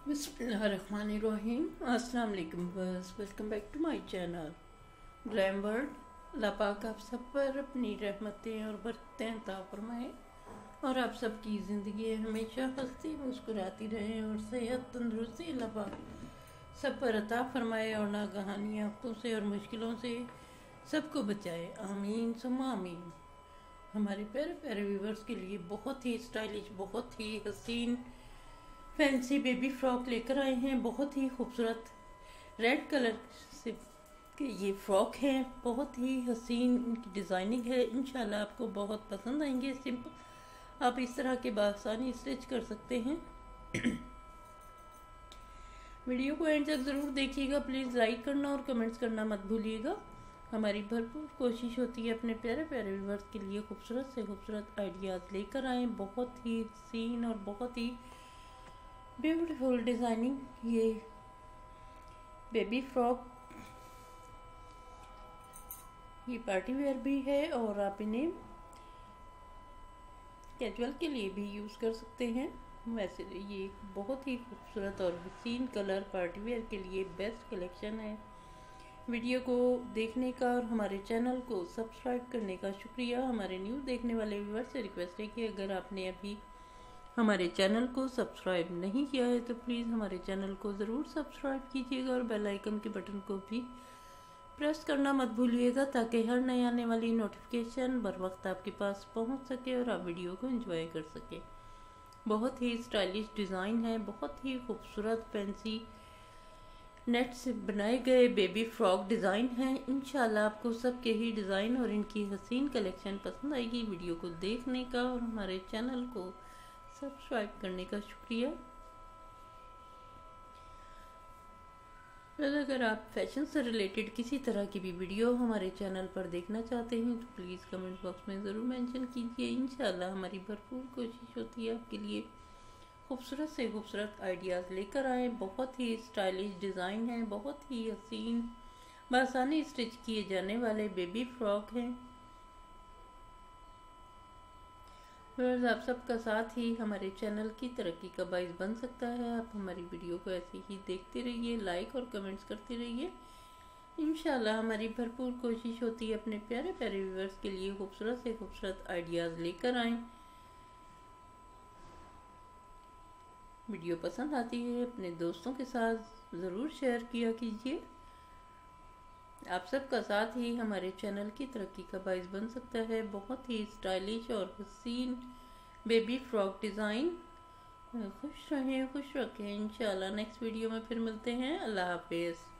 बिस्मिल्लाहिर्रहमानिर्रहीम। अस्सलाम वालेकुम बस welcome back to my channel glam world. Allah पाक आप सब पर अपनी रहमतें और बरकतें अता फरमाए और आप सबकी ज़िंदगी हमेशा हंसती मुस्कुराती रहे और सेहत तंदुरुस्ती अल्लाह पाक सब पर अता फरमाए और नागहानी आफतों से और मुश्किलों से सबको बचाए। आमीन सुम्मा आमीन। हमारे प्यारे प्यारे व्यूवर्स के लिए बहुत ही स्टाइलिश, बहुत ही हसीन फैंसी बेबी फ्रॉक लेकर आए हैं। बहुत ही खूबसूरत रेड कलर से के ये फ्रॉक है। बहुत ही हसीन इनकी डिज़ाइनिंग है। इंशाल्लाह आपको बहुत पसंद आएंगे। सिंपल आप इस तरह के बासानी स्टिच कर सकते हैं। वीडियो को एंड तक ज़रूर देखिएगा। प्लीज़ लाइक करना और कमेंट्स करना मत भूलिएगा। हमारी भरपूर कोशिश होती है अपने प्यारे प्यारे व्यूवर्स के लिए खूबसूरत से खूबसूरत आइडियाज़ लेकर आएँ। बहुत ही हसीन और बहुत ही ब्यूटीफुल डिज़ाइनिंग ये बेबी फ्रॉक, ये पार्टी वेयर भी है और आप इन्हें कैजुअल के लिए भी यूज़ कर सकते हैं। वैसे ये बहुत ही खूबसूरत और हसीन कलर पार्टी वेयर के लिए बेस्ट कलेक्शन है। वीडियो को देखने का और हमारे चैनल को सब्सक्राइब करने का शुक्रिया। हमारे न्यू देखने वाले व्यूअर से रिक्वेस्ट है कि अगर आपने अभी हमारे चैनल को सब्सक्राइब नहीं किया है तो प्लीज़ हमारे चैनल को ज़रूर सब्सक्राइब कीजिएगा और बेल आइकन के बटन को भी प्रेस करना मत भूलिएगा ताकि हर नई आने वाली नोटिफिकेशन बर वक्त आपके पास पहुंच सके और आप वीडियो को एंजॉय कर सके। बहुत ही स्टाइलिश डिज़ाइन है। बहुत ही खूबसूरत फैंसी नेट से बनाए गए बेबी फ्रॉक डिज़ाइन है। इंशाल्लाह आपको सबके ही डिज़ाइन और इनकी हसीन कलेक्शन पसंद आएगी। वीडियो को देखने का और हमारे चैनल को सब्सक्राइब करने का शुक्रिया। अगर आप फैशन से रिलेटेड किसी तरह की भी वीडियो हमारे चैनल पर देखना चाहते हैं तो प्लीज़ कमेंट बॉक्स में ज़रूर मेंशन कीजिए। इंशाल्लाह हमारी भरपूर कोशिश होती है आपके लिए खूबसूरत से खूबसूरत आइडियाज़ लेकर आए। बहुत ही स्टाइलिश डिज़ाइन है। बहुत ही हसीन बआसानी स्टिच किए जाने वाले बेबी फ्रॉक हैं। आप सबका साथ ही हमारे चैनल की तरक्की का बाइस बन सकता है। आप हमारी वीडियो को ऐसे ही देखते रहिए, लाइक और कमेंट्स करते रहिए। इंशाल्लाह हमारी भरपूर कोशिश होती है अपने प्यारे प्यारे व्यूअर्स के लिए खूबसूरत से खूबसूरत आइडियाज़ लेकर आएँ। वीडियो पसंद आती है अपने दोस्तों के साथ ज़रूर शेयर किया कीजिए। आप सबका साथ ही हमारे चैनल की तरक्की का बाइस बन सकता है। बहुत ही स्टाइलिश और हसीन बेबी फ्रॉक डिज़ाइन। खुश रहें, खुश रखें। इंशाल्लाह नेक्स्ट वीडियो में फिर मिलते हैं। अल्लाह हाफिज़।